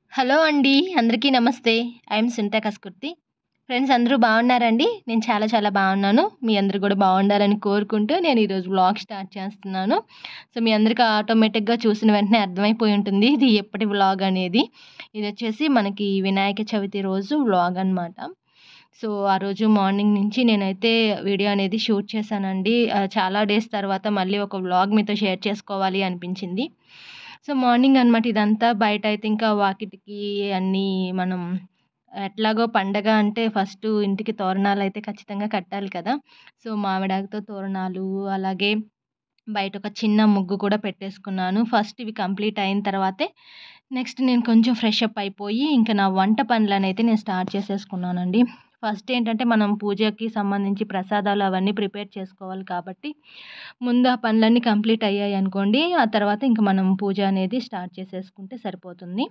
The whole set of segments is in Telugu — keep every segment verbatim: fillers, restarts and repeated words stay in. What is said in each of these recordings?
హలో అండి. అందరికీ నమస్తే. I am Sunitha Kaskurthi. Friends అందరూ బాగున్నారండి? నేను చాలా చాలా బాగున్నాను. మీ అందరూ కూడా బాగుండాలని కోరుకుంటూ నేను ఈరోజు వ్లాగ్ స్టార్ట్ చేస్తున్నాను. సో, మీ అందరికీ ఆటోమేటిక్‌గా చూసిన వెంటనే అర్థమైపోయి ఉంటుంది. ఇది ఎప్పటి వ్లాగ్ అనేది. ఇదొచ్చేసి మనకి వినాయక చవితి రోజు వ్లాగ్ అనమాట. సో, ఆ రోజు మార్నింగ్ నుంచి నేనైతే వీడియో అనేది షూట్ చేశానండి. ఆహ్, చాలా డేస్ తర్వాత మళ్ళీ ఒక వ్లాగ్ మీతో షేర్ చేసుకోవాలి అనిపించింది. సో, మార్నింగ్ అనమాట ఇదంతా. బయటైతే ఇంకా వాకిటికి అన్నీ మనం ఎట్లాగో పండగ అంటే ఫస్టు ఇంటికి తోరణాలైతే ఖచ్చితంగా కట్టాలి కదా! సో, మామిడాకుతో తోరణాలు, అలాగే బయట ఒక చిన్న ముగ్గు కూడా పెట్టేసుకున్నాను. ఫస్ట్ ఇవి కంప్లీట్ అయిన తర్వాతే నెక్స్ట్ నేను కొంచెం ఫ్రెష్ అప్ అయిపోయి ఇంకా నా వంట పనులనైతే నేను స్టార్ట్ చేసేసుకున్నానండి. ఫస్ట్ ఏంటంటే మనం పూజకి సంబంధించి ప్రసాదాలు అవన్నీ ప్రిపేర్ చేసుకోవాలి కాబట్టి ముందు ఆ పనులన్నీ కంప్లీట్ అయ్యాయనుకోండి, ఆ తర్వాత ఇంక మనం పూజ అనేది స్టార్ట్ చేసేసుకుంటే సరిపోతుంది.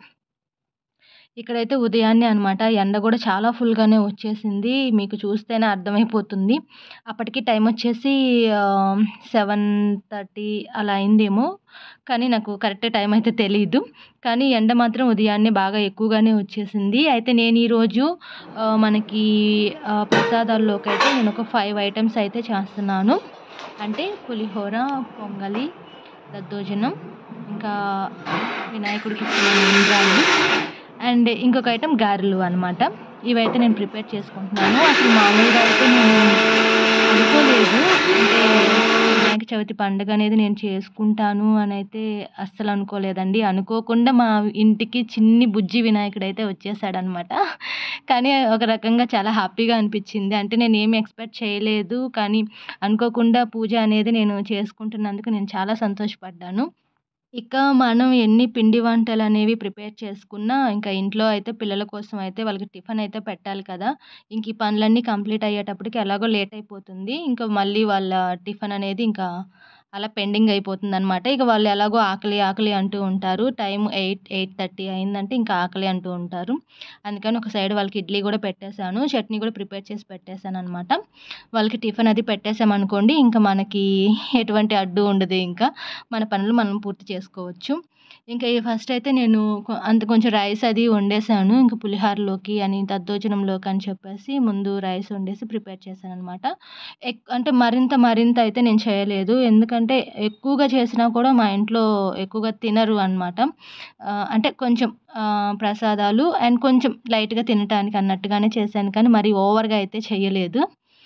ఇక్కడైతే ఉదయాన్నే అనమాట ఎండ గూడా చాలా ఫుల్‌గానే వచ్చేసింది. మీకు చూస్తేనే అర్థమైపోతుంది. అప్పటికి టైం వచ్చేసి ఆహ్, ఏడు ముప్పై అలా అయిందేమో. కానీ నాకు కరెక్ట్ టైం అయితే తెలీదు. కానీ ఎండ మాత్రం ఉదయాన్నే బాగా ఎక్కువగానే వచ్చేసింది. అయితే నేను ఈరోజు ఆహ్, మనకి ఆహ్, ప్రసాదాల్లోకైతే నేనొక ఐదు ఐటెమ్స్ అయితే చేస్తున్నాను. అంటే పులిహోర, పొంగలి, దద్దోజనం, ఇంకా వినాయకుడికి ఇచ్చిన ఉండ్రాళ్ళు అండ్ ఇంకొక ఐటెం గారెలు అనమాట. ఇవైతే నేను ప్రిపేర్ చేసుకుంటున్నాను. అసలు మామూలుగా అయితే నేను అనుకోలేదు. అంటే వినాయక చవితి పండుగ అనేది నేను చేసుకుంటాను అనైతే అస్సలు అనుకోలేదండి. అనుకోకుండా మా ఇంటికి చిన్ని బుజ్జి వినాయకుడైతే వచ్చేసాడనమాట. కానీ ఒక రకంగా చాలా హ్యాపీగా అనిపించింది. అంటే నేనేమి ఎక్స్‌పెక్ట్ చేయలేదు. కానీ అనుకోకుండా పూజ అనేది నేను చేసుకుంటున్నందుకు నేను చాలా సంతోషపడ్డాను. ఇక మనం ఎన్ని పిండి వంటలనేవి ప్రిపేర్ చేసుకున్నా, ఇంకా ఇంట్లో అయితే పిల్లల కోసం అయితే వాళ్ళకి టిఫిన్ అయితే పెట్టాలి కదా! ఇంక ఈ పనులన్నీ కంప్లీట్ అయ్యేటప్పటికి ఎలాగో లేట్ అయిపోతుంది. ఇంకా మళ్ళీ వాళ్ళ టిఫిన్ అనేది ఇంకా అలా పెండింగ్ అయిపోతుందనమాట. ఇక వాళ్ళు ఎలాగో ఆకలి, ఆకలి అంటూ ఉంటారు. టైం ఎనిమిది, ఎనిమిది ముప్పై అయిందంటే ఇంకా ఆకలి అంటూ ఉంటారు. అందుకని ఒక సైడ్ వాళ్ళకి ఇడ్లీ గూడా పెట్టేసాను. చట్నీ గూడా ప్రిపేర్ చేసి పెట్టేసాననమాట. వాళ్ళకి టిఫిన్ అది పెట్టేసామనుకోండి, ఇంకా మనకి ఎటువంటి అడ్డు ఉండదు ఇంకా. మన పనులు మనం పూర్తి చేసుకోవచ్చు. ఇంకా ఈ ఫస్ట్ అయితే నేను కొ అంత కొంచెం రైస్ అది వండేసాను. ఇంక పులిహోరలోకి అని, దద్దోజనంలోకి అని చెప్పేసి ముందు రైస్ వండేసి ప్రిపేర్ చేశాననమాట. ఎక్ అంటే మరింత మరింత అయితే నేను చేయలేదు. ఎందుకంటే ఎక్కువగా చేసినా కూడా మా ఇంట్లో ఎక్కువగా తినరు అనమాట. ఆహ్, అంటే కొంచెం ఆహ్, ప్రసాదాలు అండ్ కొంచెం లైట్‌గా తినటానికి అన్నట్టుగానే చేశాను. కానీ మరీ ఓవర్‌గా అయితే చేయలేదు.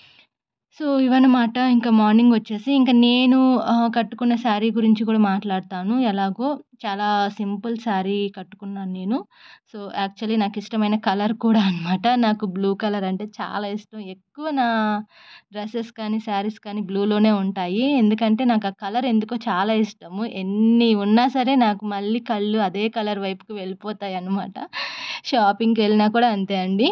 సో, ఇవన్నమాట. ఇంకా మార్నింగ్ వచ్చేసి ఇంక నేను ఆహ్, కట్టుకున్న శారీ గురించి కూడా మాట్లాడతాను. ఎలాగో చాలా సింపుల్ శారీ కట్టుకున్నాను నేను. సో, యాక్చువల్లీ నాకిష్టమైన కలర్ కూడా అనమాట. నాకు బ్లూ కలర్ అంటే చాలా ఇష్టం. ఎక్కువ నా డ్రెసెస్ కానీ, శారీస్ కానీ బ్లూలోనే ఉంటాయి. ఎందుకంటే నాకు ఆ కలర్ ఎందుకో చాలా ఇష్టము. ఎన్ని ఉన్నా సరే నాకు మళ్ళీ కళ్ళు అదే కలర్ వైపుకి వెళ్ళిపోతాయన్నమాట. షాపింగ్‌కెళ్ళినా కూడా అంతే అండి.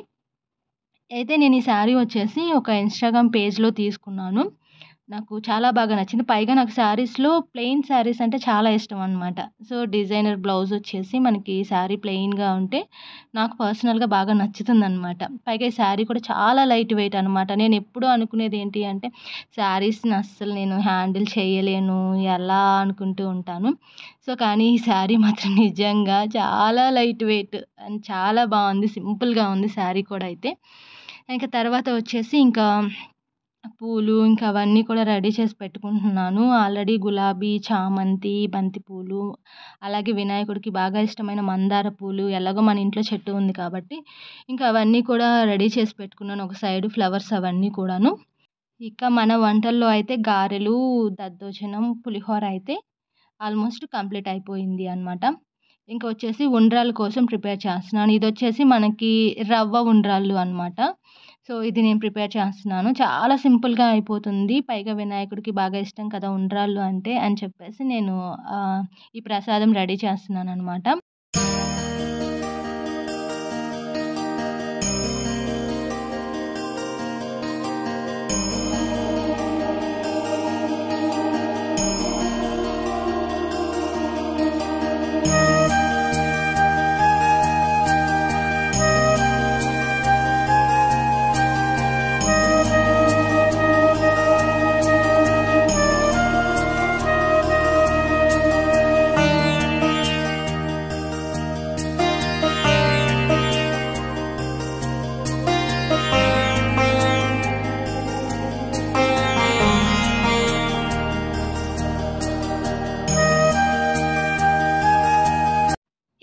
అయితే నేను ఈ శారీ వచ్చేసి ఒక ఇన్‌స్టాగ్రామ్ పేజ్‌లో తీసుకున్నాను. నాకు చాలా బాగా నచ్చింది. పైగా నాకు శారీస్‌లో ప్లెయిన్ శారీస్ అంటే చాలా ఇష్టం అనమాట. సో, డిజైనర్ బ్లౌజ్ వచ్చేసి మనకి శారీ ప్లెయిన్‌గా ఉంటే నాకు పర్సనల్‌గా బాగా నచ్చుతుందనమాట. పైగా ఈ శారీ కూడా చాలా లైట్ వెయిట్ అనమాట. నేను ఎప్పుడూ అనుకునేది ఏంటి అంటే శారీస్‌ని అస్సలు నేను హ్యాండిల్ చేయలేను ఎలా అనుకుంటూ ఉంటాను. సో, కానీ ఈ శారీ మాత్రం నిజంగా చాలా లైట్ వెయిట్ అండ్ చాలా బావుంది. సింపుల్‌గా ఉంది శారీ కూడా అయితే. ఇంక తర్వాత వచ్చేసి ఇంకా పూలు ఇంకా అవన్నీ కూడా రెడీ చేసి పెట్టుకుంటున్నాను. ఆల్రెడీ గులాబీ, చామంతి, బంతి పూలు, అలాగే వినాయకుడికి బాగా ఇష్టమైన మందార పూలు ఎలాగో మన ఇంట్లో చెట్టు ఉంది కాబట్టి ఇంకా అవన్నీ కూడా రెడీ చేసి పెట్టుకున్నాను. ఒక సైడు ఫ్లవర్స్ అవన్నీ కూడాను. ఇక మన వంటల్లో అయితే గారెలు, దద్దోజనం, పులిహోర అయితే ఆల్మోస్ట్ కంప్లీట్ అయిపోయింది అనమాట. ఇంక వచ్చేసి ఉండ్రాళ్ళ కోసం ప్రిపేర్ చేస్తున్నాను. ఇదొచ్చేసి మనకి రవ్వ ఉండ్రాళ్ళు అనమాట. సో, ఇది నేను ప్రిపేర్ చేస్తున్నాను. చాలా సింపుల్‌గా అయిపోతుంది. పైగా వినాయకుడికి బాగా ఇష్టం కదా ఉండ్రాళ్ళు అంటే అని చెప్పేసి నేను ఆహ్, ఈ ప్రసాదం రెడీ చేస్తున్నాననమాట.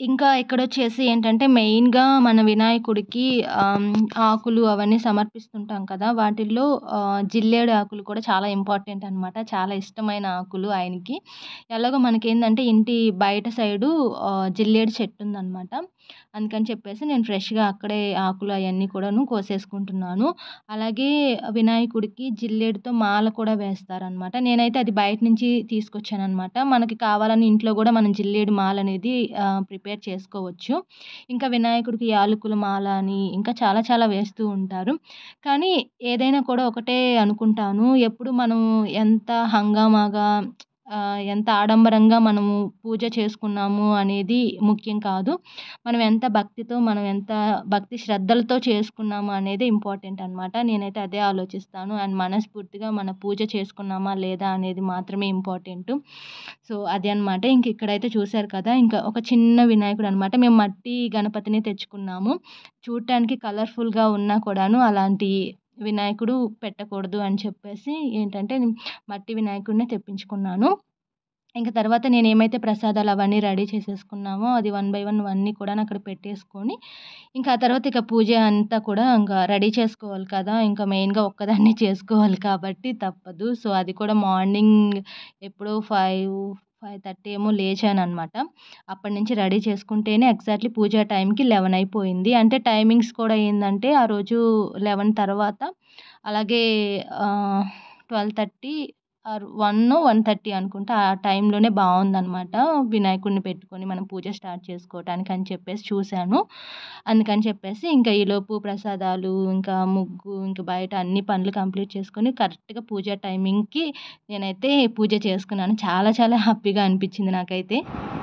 ఇంకా ఇక్కడొచ్చేసి ఏంటంటే మెయిన్‌గా మన వినాయకుడికి ఆహ్, ఆకులు అవన్నీ సమర్పిస్తుంటాం కదా! వాటిల్లో ఆహ్, జిల్లేడు ఆకులు కూడా చాలా ఇంపార్టెంట్ అనమాట. చాలా ఇష్టమైన ఆకులు ఆయనకి. ఎలాగో మనకేందంటే ఇంటి బయట సైడు ఆహ్, జిల్లేడు చెట్టుందనమాట. అందుకని చెప్పేసి నేను ఫ్రెష్‌గా అక్కడే ఆకులు అయన్నీ కూడాను కోసేసుకుంటున్నాను. అలాగే వినాయకుడికి జిల్లేడుతో మాల కూడా వేస్తారనమాట. నేనైతే అది బయట నుంచి తీసుకొచ్చాననమాట. మనకి కావాలని ఇంట్లో గూడా మనం జిల్లేడు మాలనేది ఆహ్, ప్రిపేర్ చేసుకోవచ్చు. ఇంకా వినాయకుడికి యాలకుల మాల అని ఇంకా చాలా చాలా వేస్తూ ఉంటారు. కానీ ఏదైనా కూడా ఒకటే అనుకుంటాను. ఎప్పుడు మనం ఎంత హంగామాగా ఆహ్, ఎంత ఆడంబరంగా మనము పూజ చేసుకున్నాము అనేది ముఖ్యం కాదు. మనం ఎంత భక్తితో, మనం ఎంత భక్తి శ్రద్ధలతో చేసుకున్నామా అనేది ఇంపార్టెంట్ అనమాట. నేనైతే అదే ఆలోచిస్తాను. అండ్ మనస్ఫూర్తిగా మన పూజ చేసుకున్నామా లేదా అనేది మాత్రమే ఇంపార్టెంటు. సో, అది అనమాట. ఇంక ఇక్కడైతే చూసారు కదా! ఇంకా ఒక చిన్న వినాయకుడనమాట. మేము మట్టి గణపతిని తెచ్చుకున్నాము. చూడటానికి కలర్‌ఫుల్‌గా ఉన్నా కూడాను అలాంటి వినాయకుడు పెట్టకూడదు అని చెప్పేసి ఏంటంటే మట్టి వినాయకుడినే తెప్పించుకున్నాను. ఇంక తర్వాత నేనేమైతే ప్రసాదాలు అవన్నీ రెడీ చేసేసుకున్నామో అది వన్ బై వన్ అన్నీ కూడాను అక్కడ పెట్టేసుకొని, ఇంకా ఆ తర్వాత ఇక పూజ అంతా కూడా ఇంకా రెడీ చేసుకోవాలి కదా! ఇంకా మెయిన్‌గా ఒక్కదాన్నే చేసుకోవాలి కాబట్టి తప్పదు. సో, అది కూడా మార్నింగ్ ఎప్పుడో ఐదు, ఐదు ముప్పై ఏమో లేచాననమాట. అప్పటి నుంచి రెడీ చేసుకుంటేనే ఎగ్జాక్ట్‌లీ పూజ టైంకి పదకొండు అయిపోయింది. అంటే టైమింగ్స్ కూడా ఏందంటే ఆ రోజు పదకొండు తర్వాత అలాగే ఆహ్, పన్నెండు ముప్పై ఆర్ ఒకటి, ఒకటి ముప్పై అనుకుంటా. ఆ టైంలోనే బావుందనమాట. వినాయకుడిని పెట్టుకొని మనం పూజ స్టార్ట్ చేసుకోవటానికి అని చెప్పేసి చూశాను. అందుకని చెప్పేసి ఇంకా ఈలోపు ప్రసాదాలు, ఇంకా ముగ్గు, ఇంక బయట అన్ని పనులు కంప్లీట్ చేసుకొని కరెక్ట్‌గా పూజ టైమింగ్‌కి నేనైతే పూజ చేసుకున్నాను. చాలా చాలా హ్యాపీగా అనిపించింది నాకైతే.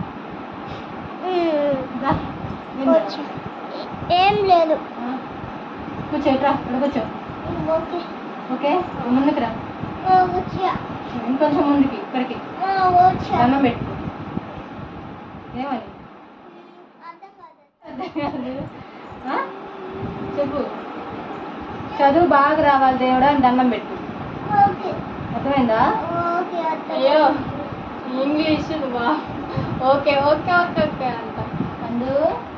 దా కూర్చో. ఏం లేదు. ఆ! కూర్చో ఇట్రా. ఇక్కడ కూర్చో. ఓకే. ఓకే. ముందుకు రా. వచ్చా. ఇంకొంచెం ముందుకి ఇక్కడికి. వచ్చా. దండం పెట్టు. ఏమని? అర్థం కాదు. అర్థం కాదు. ఆ? చెప్పు. చదువు బాగా రావాలి దేవుడా అని దండం పెట్టు. ఓకే. అర్థమైందా? ఓకే అర్థం. అయ్యో ఇంగ్లీష్ బా ఓకే ఓకే ఓకే ఓకే అంట. అందు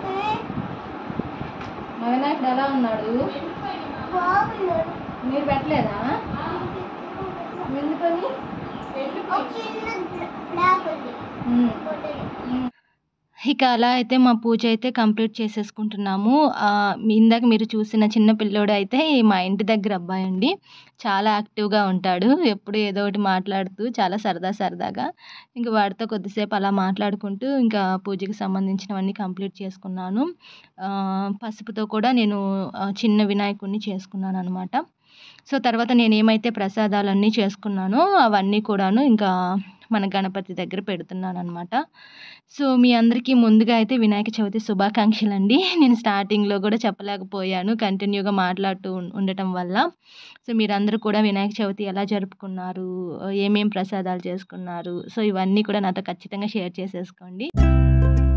మా వినాయకుడు ఎలా ఉన్నాడు? బాగున్నాడు. మీరు పెట్టలేదా? ఎందుకని? ఒక చిన్న బ్లాక్ ఉంది. ఉమ్. ఫోటోలో. ఇక అలా అయితే మా పూజ అయితే కంప్లీట్ చేసేసుకుంటున్నాము. ఆహ్, మీ ఇందాక మీరు చూసిన చిన్న పిల్లోడైతే మా ఇంటి దగ్గర అబ్బాయండి. చాలా యాక్టివ్‌గా ఉంటాడు. ఎప్పుడు ఏదో ఒకటి మాట్లాడుతూ చాలా సరదా సరదాగా. ఇంక వాడితో కొద్దిసేపు అలా మాట్లాడుకుంటూ ఇంకా పూజకి సంబంధించినవన్నీ కంప్లీట్ చేసుకున్నాను. ఆహ్, పసుపుతో కూడా నేను ఆహ్, చిన్న వినాయకుడిని చేసుకున్నాననమాట. సో, తర్వాత నేనేమైతే ప్రసాదాలన్నీ చేసుకున్నానో అవన్నీ కూడాను ఇంకా మన గణపతి దగ్గర పెడుతున్నాననమాట. సో, మీ అందరికీ ముందుగా అయితే వినాయక చవితి శుభాకాంక్షలండి. నేను స్టార్టింగ్‌లో గూడా చెప్పలేకపోయాను కంటిన్యూగా మాట్లాడుతూ ఉం ఉండటం వల్ల. సో, మీరందరూ కూడా వినాయక చవితి ఎలా జరుపుకున్నారు? ఏమేం ప్రసాదాలు చేసుకున్నారు? సో, ఇవన్నీ కూడా నాతో ఖచ్చితంగా షేర్ చేసేసుకోండి.